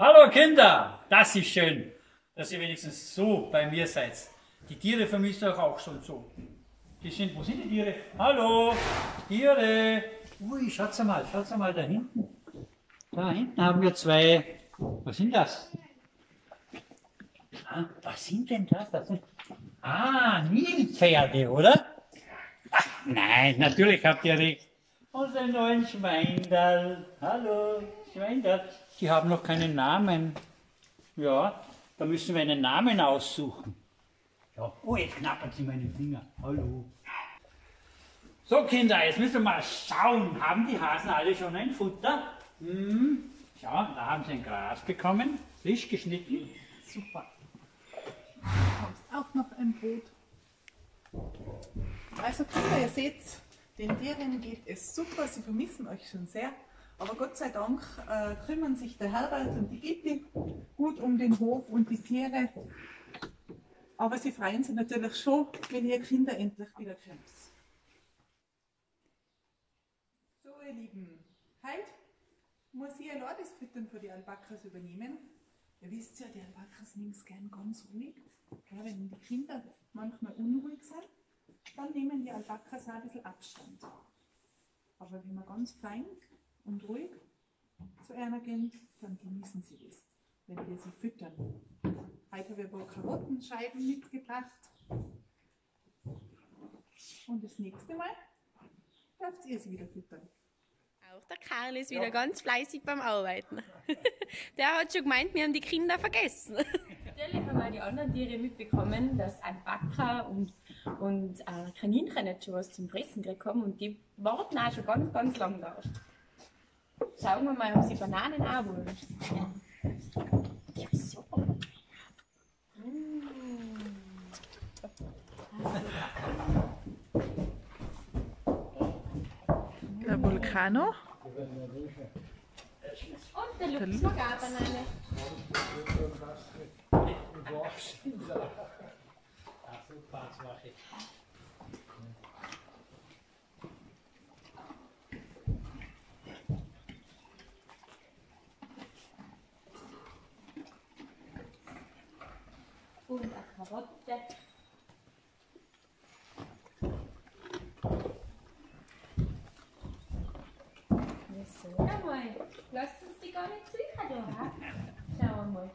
Hallo Kinder, das ist schön, dass ihr wenigstens so bei mir seid. Die Tiere vermisst euch auch schon so. Wo sind die Tiere? Hallo, Tiere. Ui, schaut's mal da hinten. Da hinten haben wir zwei. Was sind das? Was sind denn das? Nilpferde, oder? Ach, nein, natürlich habt ihr recht. Unsere neuen Schweindal. Hallo, Schweindal. Die haben noch keinen Namen. Ja, da müssen wir einen Namen aussuchen. Ja. Oh, jetzt knappern sie meine Finger. Hallo. So Kinder, jetzt müssen wir mal schauen. Haben die Hasen alle schon ein Futter? Ja, da haben sie ein Gras bekommen. Frisch geschnitten. Super. Du bekommst auch noch ein Brot. Also Kinder, ihr seht, den Tieren geht es super, sie vermissen euch schon sehr. Aber Gott sei Dank kümmern sich der Herbert und die Gitti gut um den Hof und die Tiere. Aber sie freuen sich natürlich schon, wenn ihr Kinder endlich wieder kommt. So ihr Lieben, heute muss ich allein das Füttern für die Alpakas übernehmen. Ihr wisst ja, die Alpakas nehmen es gern ganz ruhig. Ja, wenn die Kinder manchmal unruhig sind, dann nehmen die Alpakas auch ein bisschen Abstand. Aber wenn man ganz fein und ruhig zu einer gehen, dann genießen sie das, wenn wir sie füttern. Heute habe ich ein paar Karottenscheiben mitgebracht. Und das nächste Mal dürft ihr sie wieder füttern. Auch der Karl ist wieder ganz fleißig beim Arbeiten. Der hat schon gemeint, wir haben die Kinder vergessen. Natürlich haben auch die anderen Tiere mitbekommen, dass Alpaka und Kaninchen jetzt schon was zum Fressen gekriegt haben und die warten auch schon ganz lang da. Schauen wir mal, ob sie Bananen auch wollen. Ja, so. Der Vulcano. Und der Lux mag auch Banane. Und eine Karotte. So, mal. Lasst uns die gar nicht suchen da, ha? Schauen wir mal.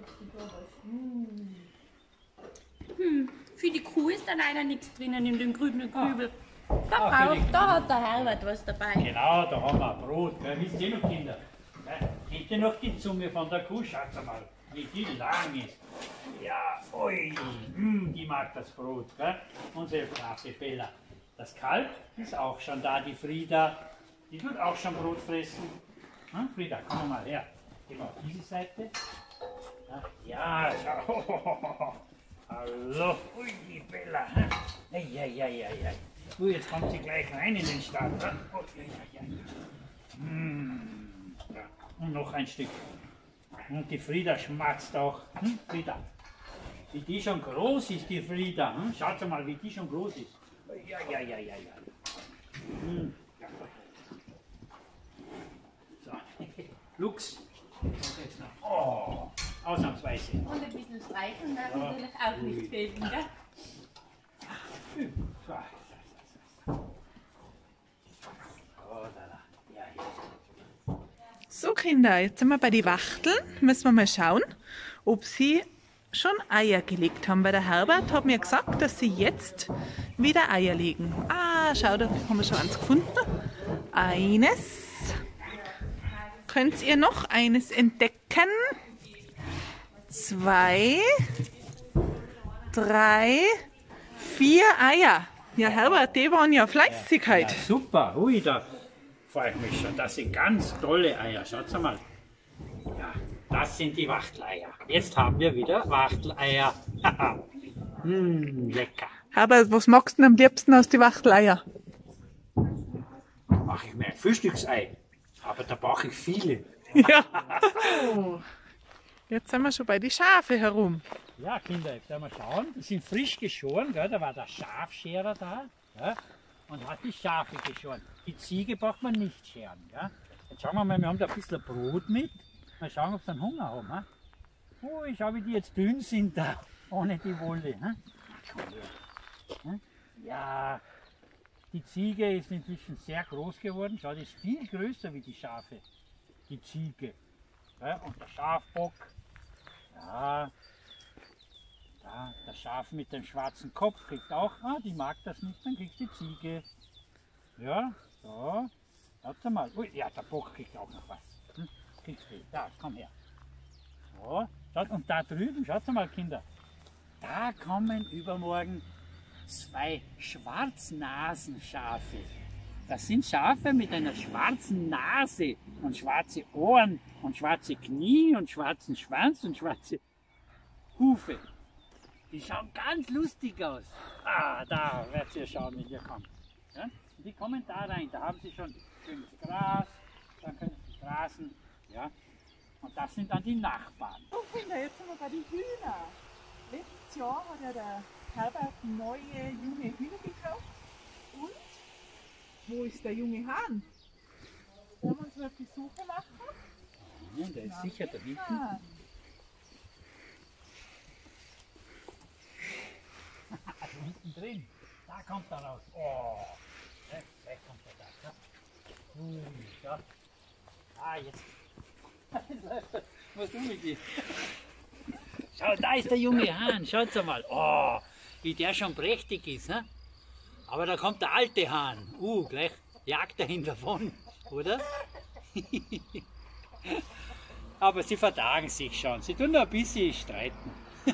Für die Kuh ist da leider nichts drinnen in dem grünen Kübel. Da hat der Herbert was dabei. Genau, da haben wir Brot. Gell? Wisst ihr noch, Kinder? Kennt ihr noch die Zunge von der Kuh? Schaut mal, wie die lang ist. Ja, ui, die mag das Brot. Gell? Unsere brave Bella. Das Kalb ist auch schon da, die Frieda. Die tut auch schon Brot fressen. Frieda, komm mal her. Geh mal auf diese Seite. Ja, schau. Hallo. Ui, die Bella. Ja. Ui, jetzt kommt sie gleich rein in den Stall. Ja. Und noch ein Stück. Und die Frieda schmatzt auch. Frieda. Wie die schon groß ist, die Frieda. Schaut mal, wie die schon groß ist. Ja. So, Lux. Oh, ausnahmsweise. Und ein bisschen streichen darf natürlich auch nicht fehlen, gell? So Kinder, jetzt sind wir bei den Wachteln. Müssen wir mal schauen, ob sie schon Eier gelegt haben. Weil der Herbert hat mir gesagt, dass sie jetzt wieder Eier legen. Ah, schau, da haben wir schon eins gefunden. Eines. Könnt ihr noch eines entdecken? 2, 3, 4 Eier. Ja, Herbert, die waren ja fleißig heute. Ja, super, ui, da freue ich mich schon. Das sind ganz tolle Eier. Schaut mal. Ja, das sind die Wachteleier. Jetzt haben wir wieder Wachteleier. Lecker. Herbert, was magst du denn am liebsten aus den Wachteleier? Mache ich mir ein Frühstücksei. Aber da brauche ich viele. Ja. So. Jetzt sind wir schon bei den Schafe herum. Ja, Kinder, jetzt werden wir schauen. Die sind frisch geschoren. Gell? Da war der Schafscherer da. Gell? Und hat die Schafe geschoren. Die Ziege braucht man nicht scheren. Gell? Jetzt schauen wir mal, wir haben da ein bisschen Brot mit. Mal schauen, ob sie einen Hunger haben. Ha? Ui, schau, wie die jetzt dünn sind da, ohne die Wolle. Ha? Ja, die Ziege ist inzwischen sehr groß geworden. Schau, die ist viel größer wie die Schafe, die Ziege. Ja, und der Schafbock, ja, da, der Schaf mit dem schwarzen Kopf kriegt auch, die mag das nicht, dann kriegt die Ziege. Ja, so, schaut mal. Ui, ja, der Bock kriegt auch noch was. Kriegst du, da, komm her. So, schaut, und da drüben, schaut mal, Kinder, da kommen übermorgen 2 Schwarznasenschafe. Das sind Schafe mit einer schwarzen Nase und schwarze Ohren und schwarze Knie und schwarzen Schwanz und schwarze Hufe. Die schauen ganz lustig aus. Da werdet ihr schauen, wenn ihr kommt. Ja? Und die kommen da rein, da haben sie schon schönes Gras, dann können sie grasen. Ja? Und das sind dann die Nachbarn. Oh, Kinder, jetzt sind wir bei den Hühnern. Letztes Jahr hat ja der Herbert neue junge Hühner gekauft. Und wo ist der junge Hahn? Wollen wir uns mal auf die Suche machen? Ja, der ist sicher da hinten. Hahn. Da hinten drin. Da kommt er raus. Oh, gleich kommt er da. Ja. Jetzt. Was tun wir die? Schau, da ist der junge Hahn. Schaut mal. Oh, wie der schon prächtig ist. He? Aber da kommt der alte Hahn. Gleich jagt er ihn davon, oder? Aber sie vertragen sich schon. Sie tun nur ein bisschen streiten.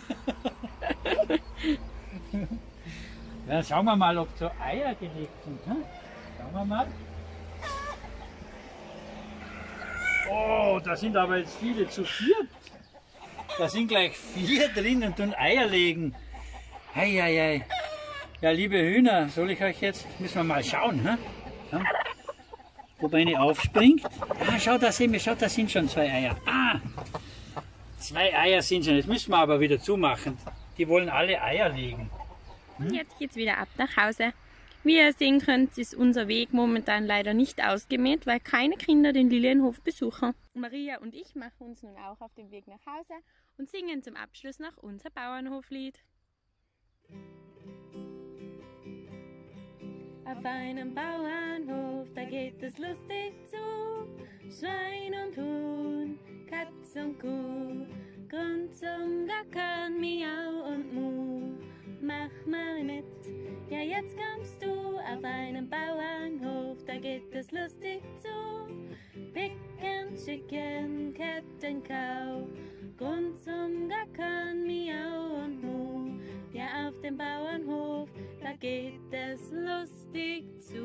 Ja, schauen wir mal, ob so Eier gelegt sind. Hm? Schauen wir mal. Oh, da sind aber jetzt viele zu viert. Da sind gleich 4 drin und tun Eier legen. Hei. Ja, liebe Hühner, soll ich euch jetzt, müssen wir mal schauen, hm? Ja. Ob eine aufspringt. Schau, da sehen wir, schau, da sind schon 2 Eier. 2 Eier sind schon, jetzt müssen wir aber wieder zumachen. Die wollen alle Eier legen. Und jetzt geht's wieder ab nach Hause. Wie ihr sehen könnt, ist unser Weg momentan leider nicht ausgemäht, weil keine Kinder den Lilienhof besuchen. Maria und ich machen uns nun auch auf den Weg nach Hause und singen zum Abschluss noch unser Bauernhoflied. Auf einem Bauernhof, da geht es lustig zu. Schwein und Huhn, Katz und Kuh, Grund zum Gackern, Miau und Mu. Mach mal mit, ja jetzt kommst du auf einem Bauernhof, da geht es lustig zu. Picken, Chicken, Captain Cow, Grund zum Gackern, Miau und Mu. Ja auf dem Bauernhof, da geht es lustig zu.